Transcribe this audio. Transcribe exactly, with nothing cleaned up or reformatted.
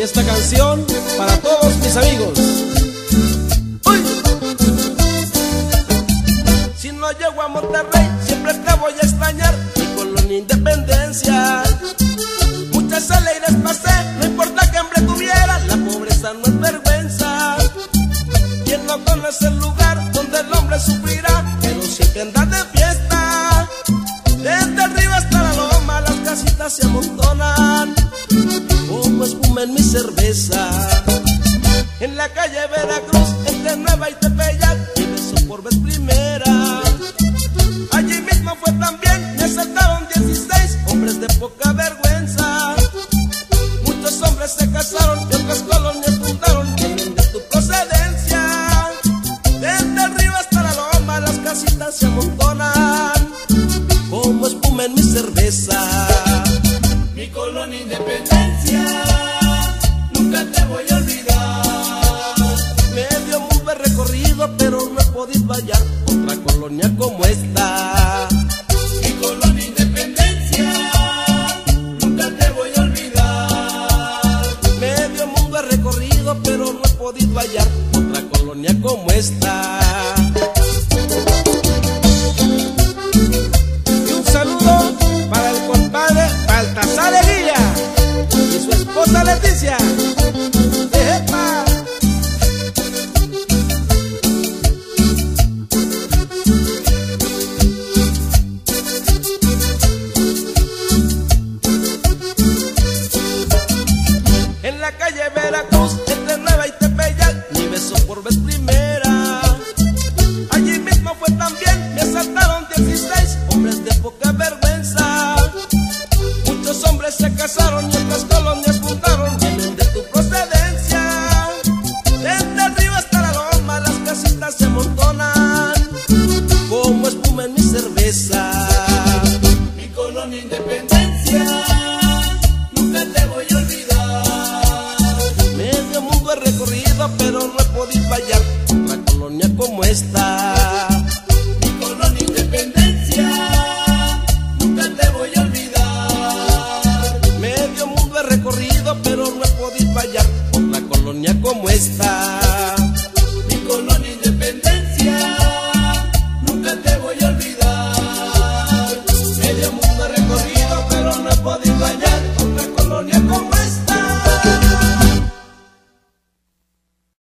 esta canción para todos mis amigos. ¡Uy! Si no llego a Monterrey, siempre te voy a extrañar, mi colonia Independencia. Muchas alegres pasé, no importa que hambre tuviera, la pobreza no es vergüenza. Quien no conoce el lugar donde el hombre sufrirá, pero siempre anda de fiesta. Desde arriba hasta la loma, las casitas se amontonan como espuma en mi cerveza. En la calle Veracruz, entre Nueva y Tepeyac, me besó por vez primera. Allí mismo fue también, me asaltaron dieciséis hombres de poca vergüenza. Muchos hombres se casaron y otras colonias fundaron, vienen de tu procedencia. Desde arriba hasta la loma, las casitas se amontonan como espuma en mi cerveza. Mi colonia Independencia, nunca te voy a olvidar. Medio mundo he recorrido, pero no he podido hallar otra colonia como esta. Mi colonia Independencia, nunca te voy a olvidar. Medio mundo he recorrido, pero no he podido hallar otra colonia como esta. Y un saludo para el compadre Baltasar Eguía y su esposa Leticia. ¡Epa! En la calle Veracruz, entre Nueva y Tepeyac, me besó por vez primera. Allí mismo fue también, me asaltaron dieciséis hombres de poca vergüenza. Muchos hombres se casaron y otras colonias fundaron, vienen de tu procedencia. Desde arriba hasta la loma, las casitas se amontonan como espuma en mi cerveza. Mi colonia Independencia, nunca te voy a olvidar. Medio mundo he recorrido, pero no he podido hallar otra colonia como esta. Mi colonia Independencia, nunca te voy a olvidar. Medio mundo he recorrido, pero no he podido hallar otra colonia como esta. Mi colonia Independencia, nunca te voy a olvidar. Medio mundo he recorrido, pero no he podido hallar